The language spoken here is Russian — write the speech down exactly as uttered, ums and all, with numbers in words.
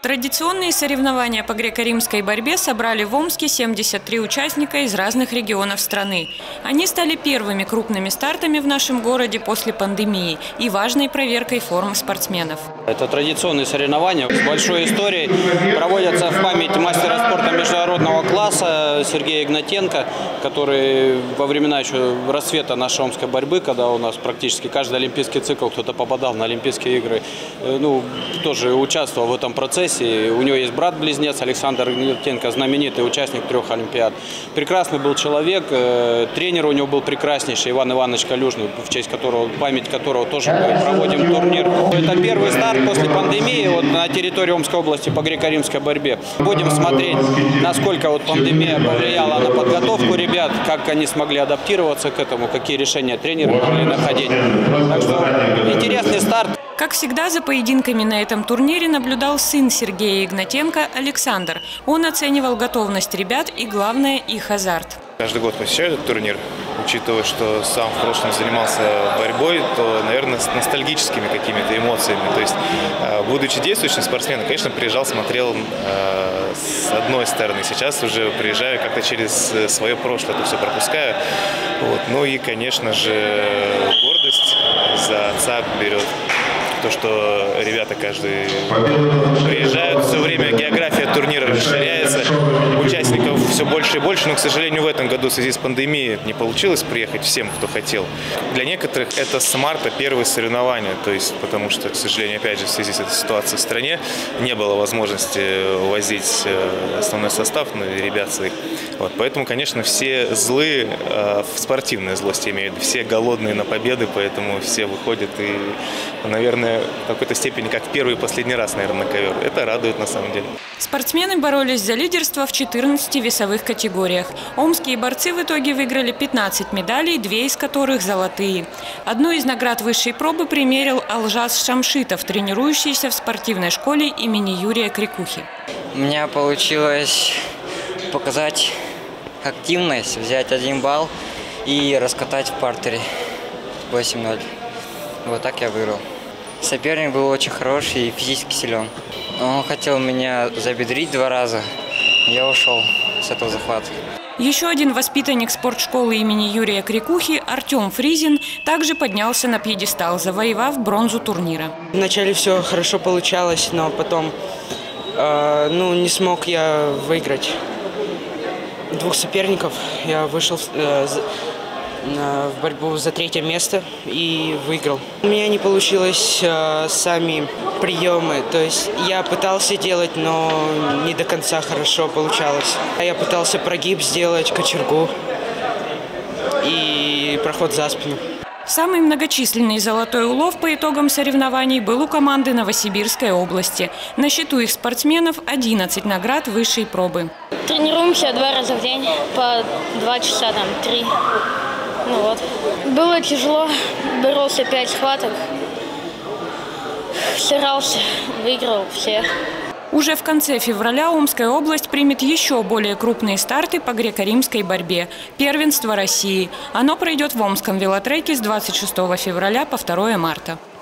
Традиционные соревнования по греко-римской борьбе собрали в Омске семьдесят три участника из разных регионов страны. Они стали первыми крупными стартами в нашем городе после пандемии и важной проверкой формы спортсменов. Это традиционные соревнования с большой историей. Проводятся в память мастера спорта международного класса Сергея Игнатенко, который во времена еще расцвета нашей омской борьбы, когда у нас практически каждый олимпийский цикл кто-то попадал на Олимпийские игры, ну, тоже участвовал в этом процессе. У него есть брат-близнец Александр Игнатенко, знаменитый участник трех олимпиад. Прекрасный был человек, тренер у него был прекраснейший Иван Иванович Калюжный, в честь которого, память которого тоже мы проводим турнир. Это первый старт после пандемии вот, на территории Омской области по греко-римской борьбе. Будем смотреть, насколько вот пандемия повлияла на подготовку ребят, как они смогли адаптироваться к этому, какие решения тренеры могли находить. Так что интересный старт. Как всегда, за поединками на этом турнире наблюдал сын Сергея Игнатенко Александр. Он оценивал готовность ребят и, главное, их азарт. Каждый год посещаю этот турнир. Учитывая, что сам в прошлом занимался борьбой, то, наверное, с ностальгическими какими-то эмоциями. То есть, будучи действующим спортсменом, конечно, приезжал, смотрел э, с одной стороны. Сейчас уже приезжаю как-то через свое прошлое, это все пропускаю. Вот. Ну и, конечно же, гордость за отца берет. То, что ребята каждый приезжают, все время география турнира расширяется, участников все больше и больше, но, к сожалению, в этом году в связи с пандемией не получилось приехать всем, кто хотел. Для некоторых это с марта первые соревнования, то есть, потому что, к сожалению, опять же, в связи с этой ситуацией в стране не было возможности возить основной состав, ну, и ребят своих. Вот, поэтому, конечно, все злые, в спортивной злости имею в виду, все голодные на победы, поэтому все выходят и, наверное, в какой-то степени, как в первый и последний раз, наверное, на ковер. Это радует на самом деле. Спортсмены боролись за лидерство в четырнадцати весовых категориях. Омские борцы в итоге выиграли пятнадцать медалей, две из которых золотые. Одну из наград высшей пробы примерил Алжас Шамшитов, тренирующийся в спортивной школе имени Юрия Крикухи. У меня получилось показать активность, взять один балл и раскатать в партере восемь ноль. Вот так я выиграл. Соперник был очень хороший и физически силен. Он хотел меня забедрить два раза. Я ушел с этого захвата. Еще один воспитанник спортшколы имени Юрия Крикухи, Артем Фризин, также поднялся на пьедестал, завоевав бронзу турнира. Вначале все хорошо получалось, но потом э, ну, не смог я выиграть двух соперников. Я вышел э, в борьбу за третье место и выиграл. У меня не получилось э, сами приемы, то есть я пытался делать, но не до конца хорошо получалось. Я пытался прогиб сделать, кочергу и проход за спину. Самый многочисленный золотой улов по итогам соревнований был у команды Новосибирской области. На счету их спортсменов одиннадцать наград высшей пробы. Тренируемся два раза в день, по два часа, там, три. Ну вот. Было тяжело, боролся пять схваток, старался, выиграл все. Уже в конце февраля Омская область примет еще более крупные старты по греко-римской борьбе – первенство России. Оно пройдет в Омском велотреке с двадцать шестого февраля по второе марта.